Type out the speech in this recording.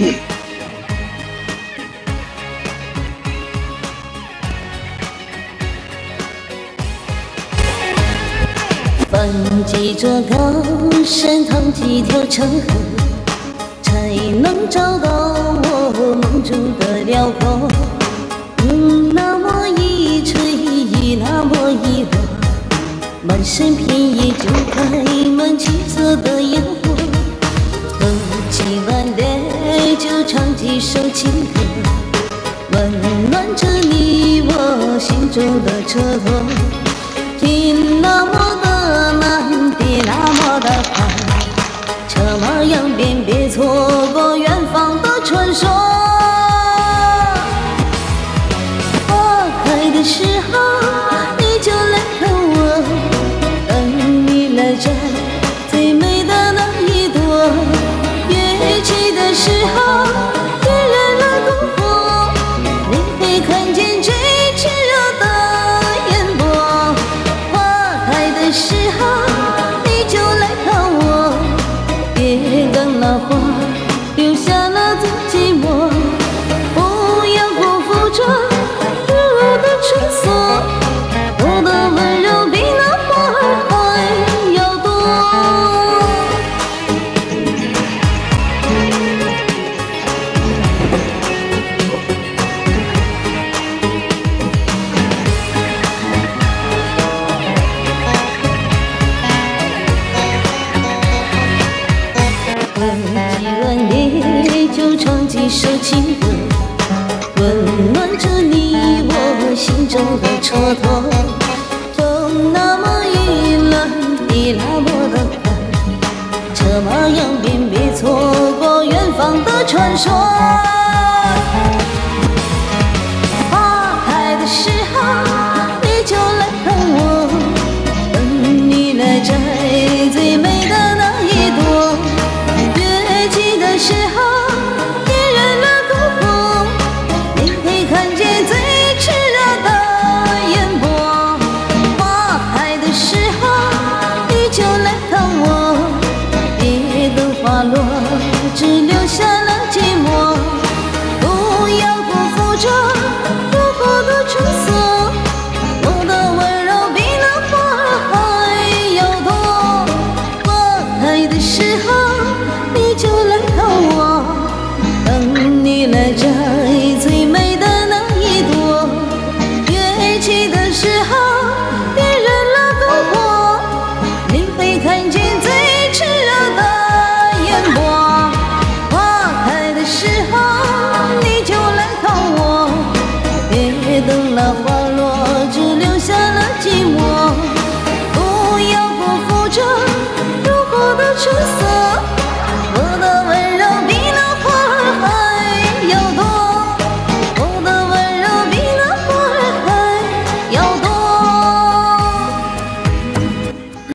泛起着高山趟几条长河，才能找到我梦中的辽阔。那么一吹，那么一落，满山遍野就开满七色的烟火。喝几碗烈酒，唱几首情歌，温暖着你我心中的蹉跎。天那么的蓝，地那么的宽，车马扬鞭，别错过远方的传说。花开的时候，你就来看我，等你来摘最美的那一朵。月起的时候，点燃了篝火，你会看见最炽热的烟波。花开的时候，你就来看我，别等那花留下了最寂寞。不要辜负这日落的春色，我的温柔比那花儿还要多。喝几碗烈酒，唱几首情歌，温暖着你我心中的蹉跎。风那么雨冷，地那么的宽，车马扬鞭，别错过远方的传说。花开的时候，你就来看我，等你来摘最美的那一朵。月起的时候，点燃了篝火，你会看见最炽热的烟波。花开的时候，你就来看我，别等花落，只留下了寂寞。不要辜负这路过的春色，我的温柔比那花儿还要多。花开的时候，你就来看我，等你来摘最美的那一朵。月起的时候，点燃了篝火，你会看见最炽热的烟波。花开的时候，你就来看我，别等那花落，只留下了寂寞。不要辜负这路过的春色。